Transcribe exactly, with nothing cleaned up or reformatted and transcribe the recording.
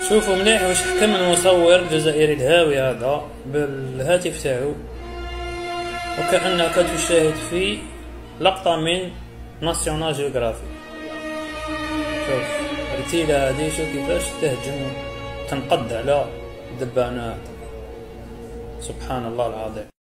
شوفوا مليح واش حكم المصور الجزائري الهاوي هذا بالهاتف تاعو، وكأنك تشاهد في لقطة من ناسيونال جيوغرافي. شوف الرتيلة هذه، شوف كيفاش تهجم تنقض على دبانات، سبحان الله العظيم.